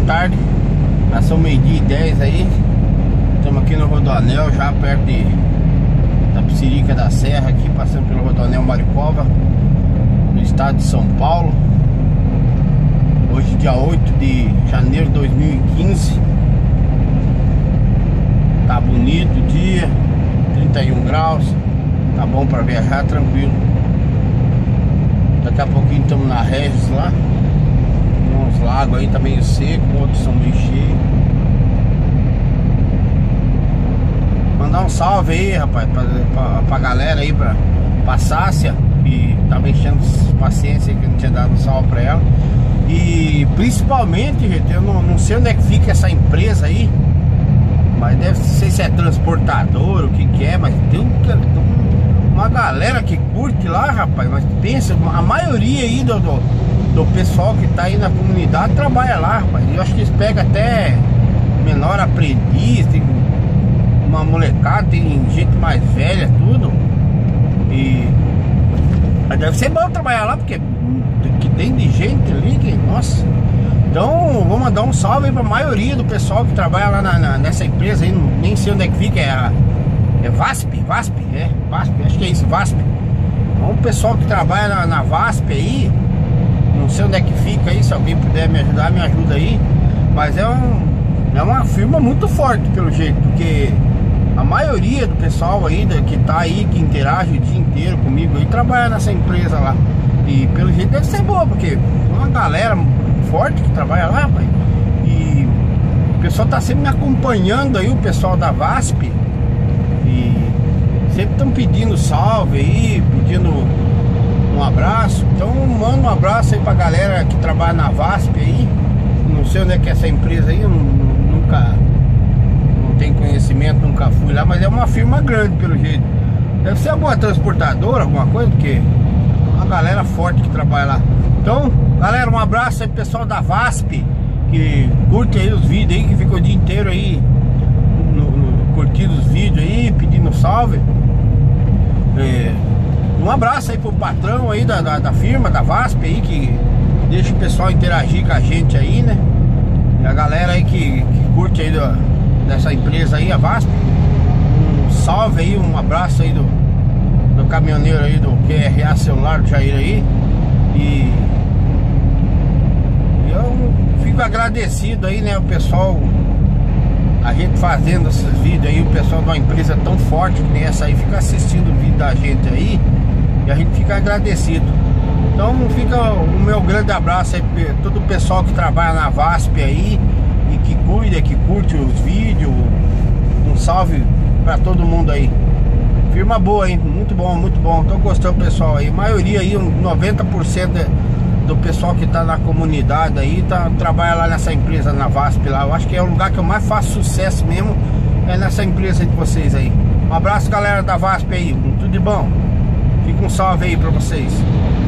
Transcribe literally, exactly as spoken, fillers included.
tarde. Já são meio-dia e dez aí. Estamos aqui no Rodoanel, já perto de, da Psirica da Serra, aqui passando pelo Rodoanel Maricopa, no estado de São Paulo. Hoje, dia oito de janeiro de dois mil e quinze. Tá bonito o dia, trinta e um graus. Tá bom para viajar, tranquilo. Daqui a pouquinho estamos na Regis lá. Tem uns lagos aí, tá meio seco, outros são meio cheios. Mandar um salve aí, rapaz, pra, pra, pra galera aí, pra, pra Sácia, que tava enchendo paciência, que eu não tinha dado um salve pra ela. E principalmente, gente, eu não, não sei onde é que fica essa empresa aí, mas deve ser se é transportador, o que que é, mas tem um, uma galera que curte lá, rapaz. Mas pensa, a maioria aí do, do, do pessoal que tá aí na comunidade trabalha lá, rapaz. Eu acho que eles pegam até menor aprendiz, tem uma molecada, tem gente mais velha, tudo. E mas deve ser bom trabalhar lá, porque que tem de gente ali que, nossa. Então vou mandar um salve aí pra maioria do pessoal que trabalha lá na, na, nessa empresa aí. Nem sei onde é que fica, é a é VASP, VASP, é VASP, acho que é isso, VASP. Então o pessoal que trabalha na, na VASP aí, não sei onde é que fica aí, se alguém puder me ajudar, me ajuda aí. Mas é, um, é uma firma muito forte pelo jeito, porque a maioria do pessoal aí que tá aí, que interage o dia inteiro comigo aí, trabalha nessa empresa lá. E pelo jeito deve ser boa, porque é uma galera forte que trabalha lá, pai. E o pessoal tá sempre me acompanhando aí, o pessoal da VASP. E sempre estão pedindo salve aí, pedindo um abraço. Então manda um abraço aí pra galera que trabalha na VASP aí. Não sei onde é que é essa empresa aí, eu nunca não tenho conhecimento, nunca fui lá, mas é uma firma grande pelo jeito. Deve ser alguma transportadora, alguma coisa, porque é uma galera forte que trabalha lá. Então, galera, um abraço aí pro pessoal da VASP, que curte aí os vídeos aí, que fica o dia inteiro aí no, no, curtindo os vídeos aí, pedindo salve. É, um abraço aí pro patrão aí da, da, da firma, da VASP aí, que deixa o pessoal interagir com a gente aí, né? E a galera aí que, que curte aí do, dessa empresa aí, a VASP. Um salve aí, um abraço aí do, do caminhoneiro aí do Q R A Celular do Jair aí. E eu fico agradecido aí, né, o pessoal, a gente fazendo esses vídeos aí, o pessoal de uma empresa tão forte que nem essa aí fica assistindo o vídeo da gente aí, e a gente fica agradecido. Então fica o meu grande abraço aí pra todo o pessoal que trabalha na VASP aí, e que cuida, que curte os vídeos. Um salve pra todo mundo aí. Firma boa, hein? Muito bom, muito bom. Tô gostando, pessoal aí. A maioria aí, noventa por cento do pessoal que tá na comunidade aí, tá, trabalha lá nessa empresa, na VASP lá. Eu acho que é o lugar que eu mais faço sucesso mesmo, é nessa empresa de vocês aí. Um abraço, galera da VASP aí. Tudo de bom. Fica um salve aí pra vocês.